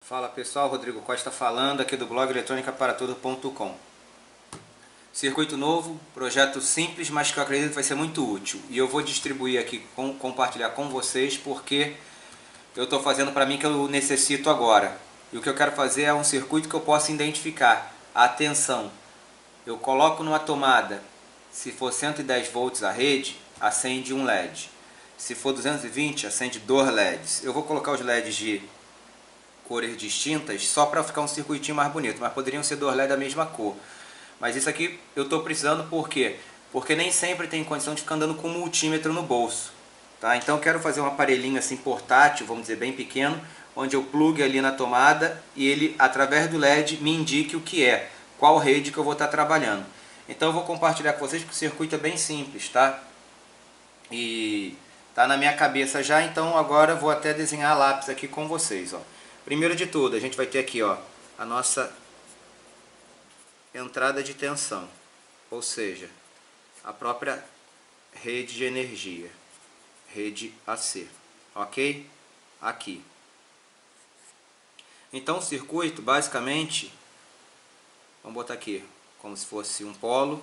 Fala pessoal, Rodrigo Costa falando aqui do blog eletronicaparaTudo.com. Circuito novo, projeto simples, mas que eu acredito que vai ser muito útil. E eu vou distribuir aqui, compartilhar com vocês, porque eu estou fazendo para mim que eu necessito agora. E o que eu quero fazer é um circuito que eu possa identificar a tensão. Eu coloco numa tomada, se for 110 volts a rede, acende um LED. Se for 220, acende 2 LEDs. Eu vou colocar os LEDs de cores distintas só para ficar um circuitinho mais bonito, mas poderiam ser 2 LEDs da mesma cor. Mas isso aqui eu estou precisando por quê? Porque nem sempre tem condição de ficar andando com um multímetro no bolso, tá? Então eu quero fazer um aparelhinho assim portátil, vamos dizer bem pequeno, onde eu plugue ali na tomada e ele através do LED me indique o que é, qual rede que eu vou estar trabalhando. Então eu vou compartilhar com vocês que o circuito é bem simples, tá? E tá na minha cabeça já, então agora eu vou até desenhar a lápis aqui com vocês, ó. Primeiro de tudo, a gente vai ter aqui, ó, a nossa entrada de tensão, ou seja, a própria rede de energia, rede AC, ok? Aqui. Então o circuito, basicamente, vamos botar aqui, como se fosse um polo,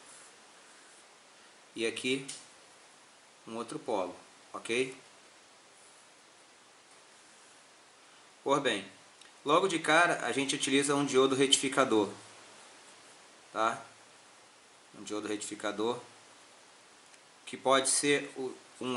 e aqui um outro polo, ok? Por bem, logo de cara a gente utiliza um diodo retificador, tá? Um diodo retificador que pode ser um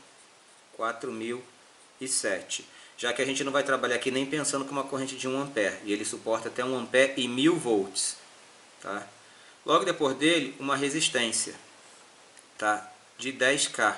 N4007, já que a gente não vai trabalhar aqui nem pensando com uma corrente de 1 ampere, e ele suporta até 1 ampere e 1000 volts, tá? Logo depois dele, uma resistência, tá? De 10K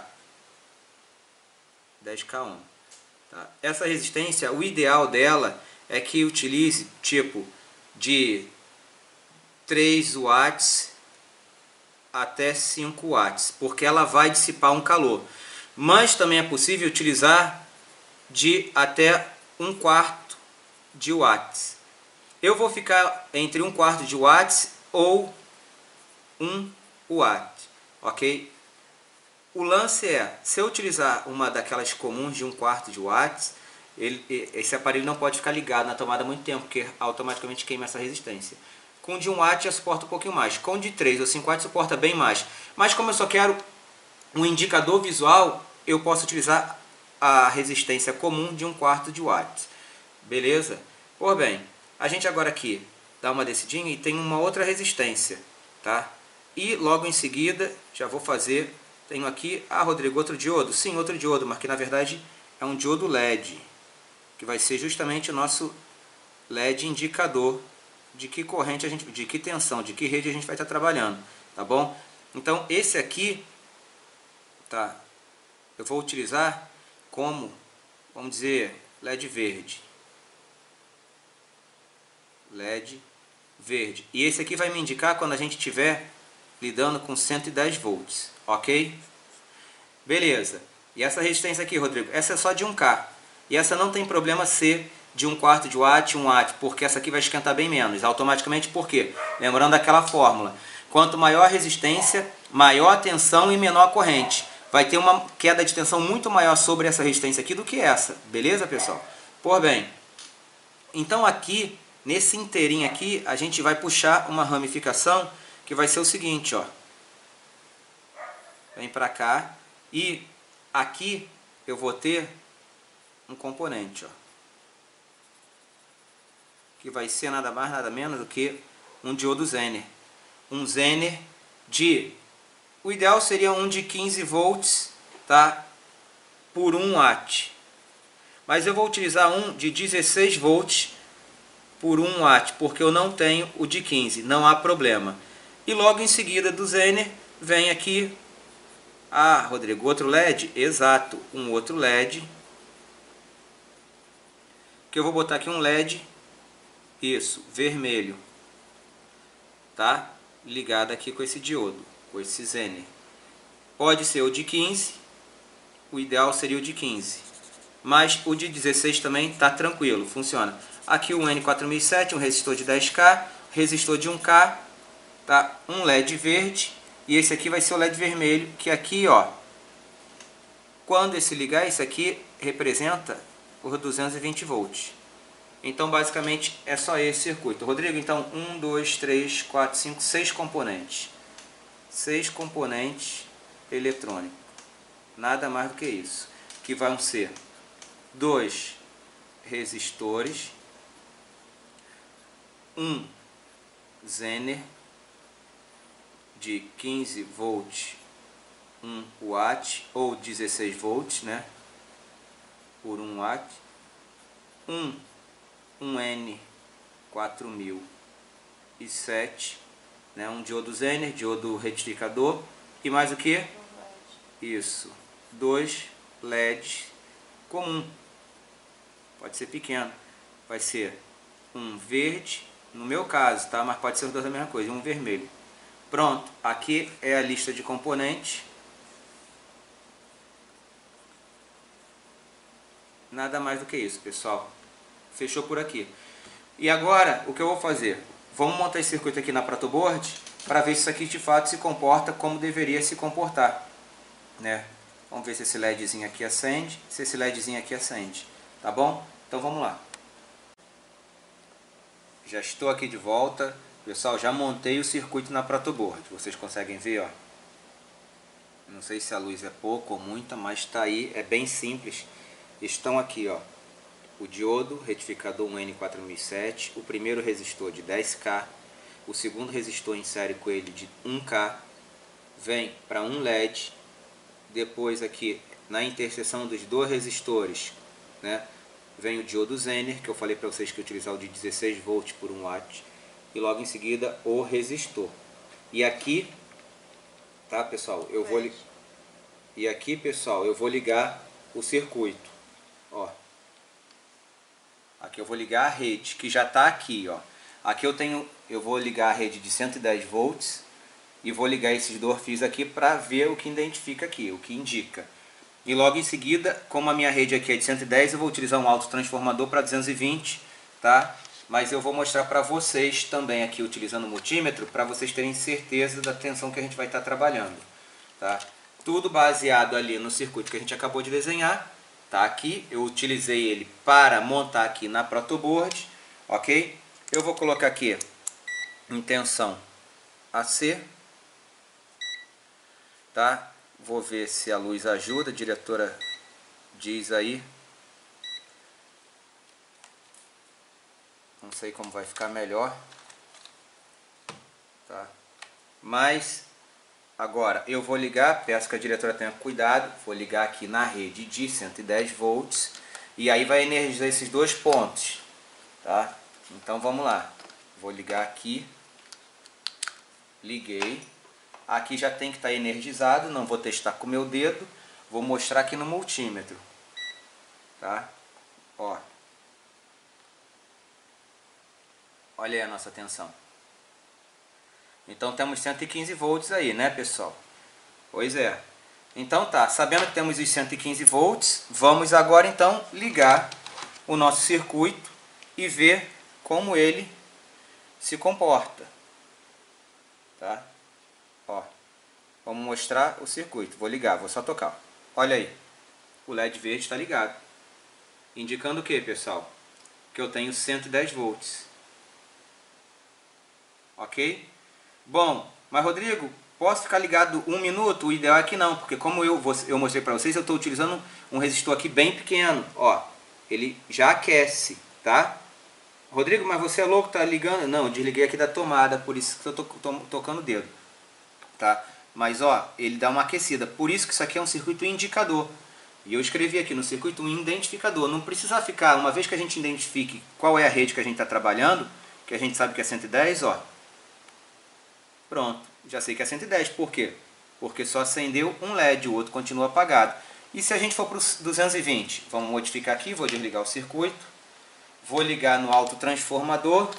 ohm. Tá? Essa resistência, o ideal dela é que utilize tipo de 3 watts até 5 watts, porque ela vai dissipar um calor. Mas também é possível utilizar de até 1/4 de watts. Eu vou ficar entre 1/4 de watts ou 1 watt, ok? O lance é, se eu utilizar uma daquelas comuns de 1/4 de watts, esse aparelho não pode ficar ligado na tomada muito tempo, porque automaticamente queima essa resistência. Com de 1 watt já suporta um pouquinho mais, com de 3 ou 5 watts suporta bem mais. Mas como eu só quero um indicador visual, eu posso utilizar a resistência comum de 1/4 de watts. Beleza? Por bem, a gente agora aqui dá uma descidinha e tem uma outra resistência, tá? E logo em seguida já vou fazer... Tenho aqui, Rodrigo, outro diodo? Sim, outro diodo, mas que na verdade é um diodo LED, que vai ser justamente o nosso LED indicador de que corrente a gente, de que tensão, de que rede a gente vai estar trabalhando, tá bom? Então esse aqui, tá? Eu vou utilizar como, vamos dizer, LED verde. LED verde. E esse aqui vai me indicar quando a gente estiver lidando com 110 volts, ok? Beleza. E essa resistência aqui, Rodrigo, essa é só de 1K. E essa não tem problema ser de 1/4 de watt, 1 watt, porque essa aqui vai esquentar bem menos. Automaticamente, por quê? Lembrando aquela fórmula. Quanto maior a resistência, maior a tensão e menor a corrente. Vai ter uma queda de tensão muito maior sobre essa resistência aqui do que essa. Beleza, pessoal? Por bem, então aqui, nesse inteirinho aqui, a gente vai puxar uma ramificação que vai ser o seguinte, ó. Vem pra cá e aqui eu vou ter um componente, ó, que vai ser nada mais nada menos do que um diodo Zener. Um Zener de... O ideal seria um de 15 volts, tá? Por 1 watt. Mas eu vou utilizar um de 16 volts por 1 watt, porque eu não tenho o de 15, não há problema. E logo em seguida do Zener vem aqui, Rodrigo, outro LED? Exato, um outro LED. Que eu vou botar aqui um LED, isso, vermelho, tá? Ligado aqui com esse diodo, com esse Zener. Pode ser o de 15, o ideal seria o de 15. Mas o de 16 também tá tranquilo, funciona. Aqui o N4007, um resistor de 10K, resistor de 1K, tá? Um LED verde, e esse aqui vai ser o LED vermelho, que aqui, ó, quando esse ligar, isso aqui representa por 220 volts. Então basicamente é só esse circuito. Rodrigo, então 1, 2, 3, 4, 5, 6 componentes. 6 componentes eletrônicos. Nada mais do que isso. Que vão ser 2 resistores, um Zener de 15 volts, 1 watt ou 16 volts, né, por 1 watt, um N4007, né, um diodo Zener, diodo retificador, e mais o que? Isso, 2 LEDs comum, pode ser pequeno, vai ser um verde, no meu caso, tá? Mas pode ser os dois a mesma coisa, um vermelho. Pronto, aqui é a lista de componentes. Nada mais do que isso, pessoal. Fechou por aqui. E agora, o que eu vou fazer? Vamos montar esse circuito aqui na protoboard para ver se isso aqui de fato se comporta como deveria se comportar, né? Vamos ver se esse LEDzinho aqui acende, se esse LEDzinho aqui acende, tá bom? Então vamos lá. Já estou aqui de volta. Pessoal, já montei o circuito na protoboard. Vocês conseguem ver, ó. Não sei se a luz é pouco ou muita, mas está aí, é bem simples. Estão aqui, ó, o diodo retificador 1N4007, o primeiro resistor de 10K, o segundo resistor em série com ele de 1K, vem para um LED, depois aqui na interseção dos dois resistores, né, vem o diodo Zener, que eu falei para vocês que ia utilizar o de 16 volts por 1 watt, e logo em seguida o resistor. E aqui, tá, pessoal, eu vou ligar o circuito, ó. Aqui eu vou ligar a rede, que já está aqui, ó. Aqui eu vou ligar a rede de 110 volts e vou ligar esses dois fios aqui para ver o que identifica aqui, o que indica. E logo em seguida, como a minha rede aqui é de 110, eu vou utilizar um autotransformador para 220, tá? Mas eu vou mostrar para vocês também aqui, utilizando o multímetro, para vocês terem certeza da tensão que a gente vai estar trabalhando, tá? Tudo baseado ali no circuito que a gente acabou de desenhar, tá? Aqui, eu utilizei ele para montar aqui na protoboard, ok? Eu vou colocar aqui em tensão AC, tá? Vou ver se a luz ajuda, a diretora diz aí. Não sei como vai ficar melhor, tá? Mas agora eu vou ligar, peço que a diretora tenha cuidado, vou ligar aqui na rede de 110 volts e aí vai energizar esses dois pontos, tá? Então vamos lá, vou ligar aqui, liguei. Aqui já tem que estar energizado, não vou testar com o meu dedo, vou mostrar aqui no multímetro, tá? Ó. Olha aí a nossa tensão. Então temos 115 volts aí, né, pessoal? Pois é. Então tá, sabendo que temos os 115 volts, vamos agora então ligar o nosso circuito e ver como ele se comporta, tá? Ó, vamos mostrar o circuito. Vou ligar, vou só tocar. Olha aí, o LED verde está ligado. Indicando o que, pessoal? Que eu tenho 110 volts. Ok? Bom, mas Rodrigo, posso ficar ligado 1 minuto? O ideal é que não, porque como eu mostrei para vocês, eu estou utilizando um resistor aqui bem pequeno. Ó, ele já aquece, tá? Rodrigo, mas você é louco, tá ligando? Não, eu desliguei aqui da tomada, por isso que eu tô tocando o dedo, tá? Mas ó, ele dá uma aquecida, por isso que isso aqui é um circuito indicador. E eu escrevi aqui no circuito um identificador. Não precisa ficar, uma vez que a gente identifique qual é a rede que a gente está trabalhando, que a gente sabe que é 110, ó. Pronto, já sei que é 110. Por quê? Porque só acendeu um LED, o outro continua apagado. E se a gente for para os 220? Vamos modificar aqui, vou desligar o circuito. Vou ligar no autotransformador.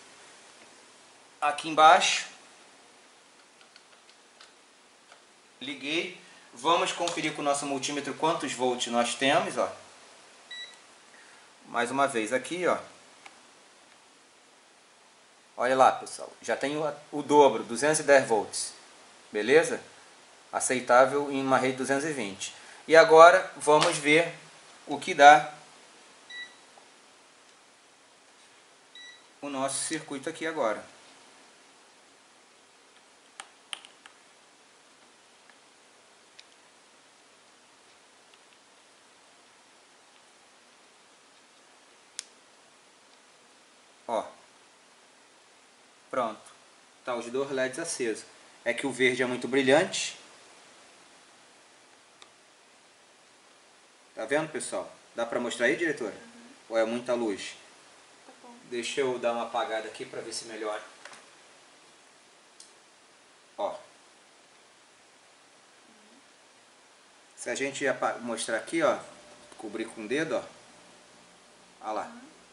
Aqui embaixo. Liguei. Vamos conferir com o nosso multímetro quantos volts nós temos, ó. Mais uma vez aqui, ó. Olha lá, pessoal. Já tenho o dobro, 210 volts. Beleza? Aceitável em uma rede 220. E agora vamos ver o que dá o nosso circuito aqui agora. Ó, pronto, tá os dois LEDs acesos. É que o verde é muito brilhante. Tá vendo, pessoal? Dá pra mostrar aí, diretora? Uhum. Ou é muita luz? Tá bom. Deixa eu dar uma apagada aqui pra ver se melhora. Ó. Se a gente mostrar aqui, ó, cobrir com o dedo, ó. Olha lá.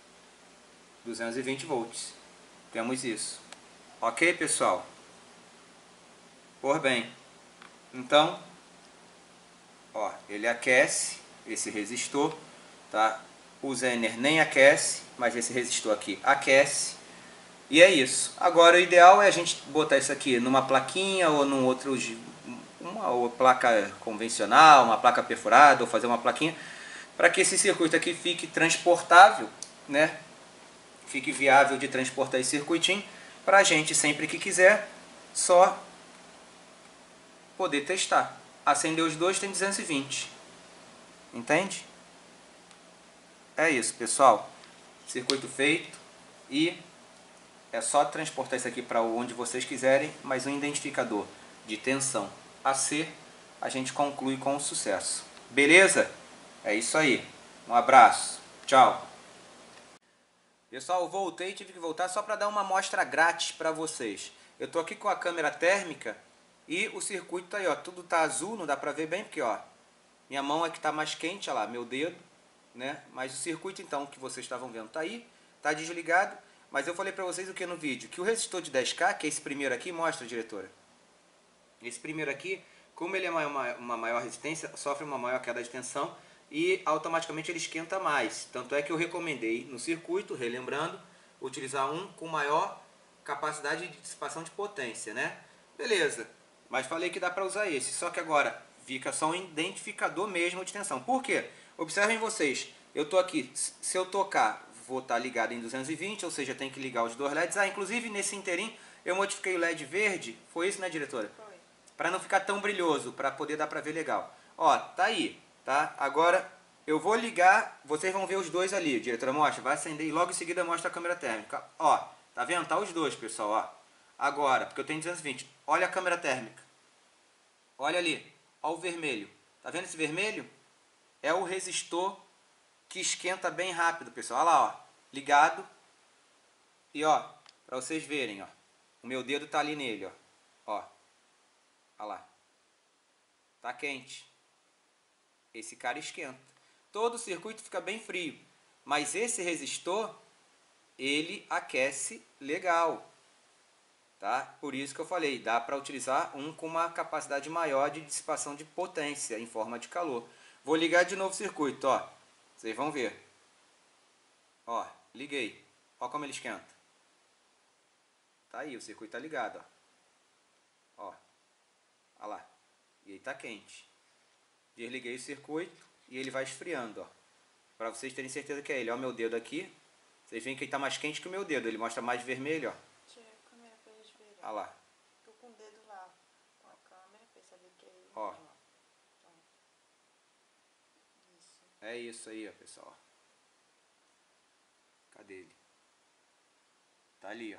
220 volts. Temos isso. Ok, pessoal? Por bem. Então, ó, ele aquece esse resistor, tá? O Zener nem aquece, mas esse resistor aqui aquece. E é isso. Agora o ideal é a gente botar isso aqui numa plaquinha ou num outro, uma placa convencional, uma placa perfurada, ou fazer uma plaquinha, para que esse circuito aqui fique transportável, né? Fique viável de transportar esse circuitinho, para a gente sempre que quiser, só poder testar. Acender os dois tem 220. Entende? É isso, pessoal. Circuito feito e é só transportar isso aqui para onde vocês quiserem, mas um identificador de tensão AC a gente conclui com sucesso. Beleza? É isso aí. Um abraço. Tchau. Pessoal, eu voltei, tive que voltar só para dar uma amostra grátis para vocês. Eu estou aqui com a câmera térmica e o circuito tá aí, ó, tudo tá azul, não dá para ver bem porque, ó, minha mão é que tá mais quente, olha lá, meu dedo, né? Mas o circuito então que vocês estavam vendo tá aí, tá desligado. Mas eu falei para vocês o que no vídeo? Que o resistor de 10K, que é esse primeiro aqui, mostra, diretora. Esse primeiro aqui, como ele é uma maior resistência, sofre uma maior queda de tensão e automaticamente ele esquenta mais. Tanto é que eu recomendei no circuito, relembrando, utilizar um com maior capacidade de dissipação de potência, né? Beleza, mas falei que dá para usar esse, só que agora fica só um identificador mesmo de tensão. Por quê? Observem vocês, eu tô aqui, se eu tocar, vou estar ligado em 220, ou seja, tem que ligar os dois LEDs. Ah, inclusive nesse inteirinho eu modifiquei o LED verde, foi isso, né, diretora? Foi. Para não ficar tão brilhoso, para poder dar para ver legal. Ó, tá aí, tá? Agora eu vou ligar, vocês vão ver os dois ali, diretora mostra, vai acender e logo em seguida mostra a câmera térmica. Ó, tá vendo? Tá os dois, pessoal, ó. Agora, porque eu tenho 220, olha a câmera térmica. Olha ali, ó o vermelho. Tá vendo esse vermelho? É o resistor que esquenta bem rápido, pessoal. Olha lá, ó, ligado. E ó, para vocês verem, ó, o meu dedo tá ali nele, ó. Ó. Olha lá. Tá quente. Esse cara esquenta. Todo o circuito fica bem frio. Mas esse resistor, ele aquece legal. Tá? Por isso que eu falei, dá para utilizar um com uma capacidade maior de dissipação de potência em forma de calor. Vou ligar de novo o circuito, ó. Vocês vão ver. Ó, liguei. Ó como ele esquenta. Tá aí, o circuito tá ligado, ó. Ó. Olha lá. E aí tá quente. Desliguei o circuito e ele vai esfriando, ó. Para vocês terem certeza que é ele. Ó o meu dedo aqui. Vocês veem que ele tá mais quente que o meu dedo. Ele mostra mais vermelho, ó. Tira a câmera pra eles verem. Olha lá. Tô com o dedo lá com a câmera pra saber que é ele. Ó. Isso. É isso aí, ó, pessoal. Cadê ele? Tá ali, ó.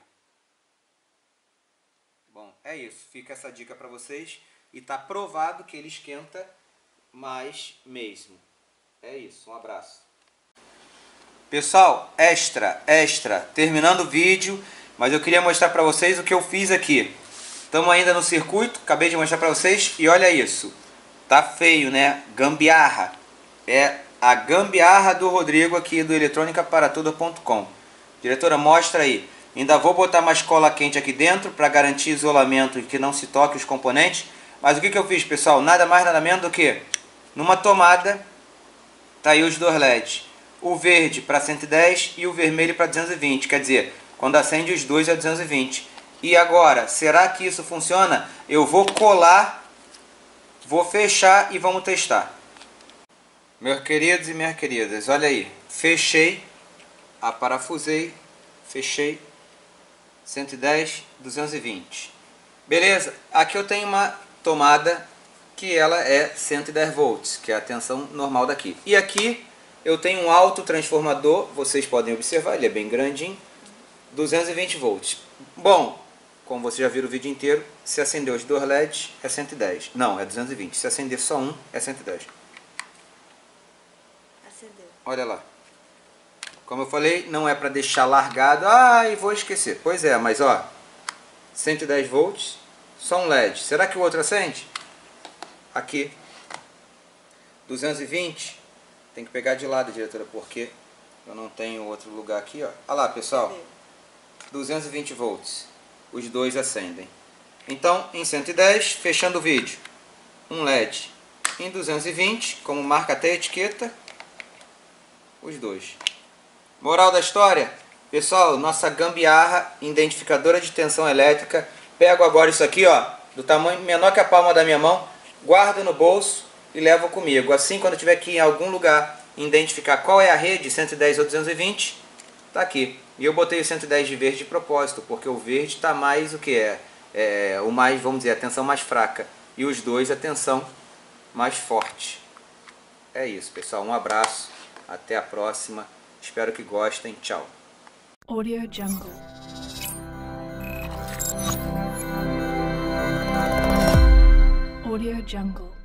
Bom, é isso. Fica essa dica para vocês. E tá provado que ele esquenta mais mesmo. É isso. Um abraço. Pessoal, extra. Terminando o vídeo, mas eu queria mostrar para vocês o que eu fiz aqui. Estamos ainda no circuito. Acabei de mostrar para vocês. E olha isso. Tá feio, né? Gambiarra. É a gambiarra do Rodrigo aqui do eletronicaparatodo.com. Diretora, mostra aí. Ainda vou botar mais cola quente aqui dentro para garantir isolamento e que não se toque os componentes. Mas o que eu fiz, pessoal? Nada mais, nada menos do que numa tomada, tá aí os dois LEDs. O verde para 110 e o vermelho para 220. Quer dizer, quando acende os dois é 220. E agora, será que isso funciona? Eu vou colar, vou fechar e vamos testar. Meus queridos e minhas queridas, olha aí. Fechei, aparafusei, fechei, 110, 220. Beleza? Aqui eu tenho uma tomada que ela é 110 volts, que é a tensão normal daqui. E aqui eu tenho um autotransformador, vocês podem observar, ele é bem grandinho, 220 volts. Bom, como vocês já viram o vídeo inteiro, se acender os dois LEDs é 110. Não, é 220. Se acender só um, é 110. Acendeu. Olha lá. Como eu falei, não é para deixar largado. Ah, e vou esquecer. Pois é, mas ó, 110 volts, só um LED. Será que o outro acende? Aqui. 220. Tem que pegar de lado, diretora, porque eu não tenho outro lugar aqui, ó. Olha lá, pessoal. Acendeu. 220 volts. Os dois acendem. Então, em 110, fechando o vídeo, um LED. Em 220, como marca até a etiqueta, os dois. Moral da história, pessoal, nossa gambiarra identificadora de tensão elétrica. Pego agora isso aqui, ó, do tamanho menor que a palma da minha mão, guardo no bolso e levo comigo. Assim, quando eu tiver aqui em algum lugar identificar qual é a rede, 110 ou 220, tá aqui. E eu botei o 110 de verde de propósito, porque o verde está mais o que o mais, vamos dizer, a tensão mais fraca. E os dois a tensão mais forte. É isso, pessoal. Um abraço. Até a próxima. Espero que gostem. Tchau. Audio Jungle. Audio Jungle.